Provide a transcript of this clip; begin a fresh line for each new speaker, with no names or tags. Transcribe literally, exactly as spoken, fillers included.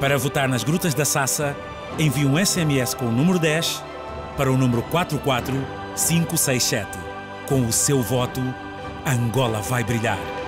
Para votar nas Grutas da Sassa, envie um S M S com o número dez para o número quatro quatro cinco seis sete. Com o seu voto, Angola vai brilhar.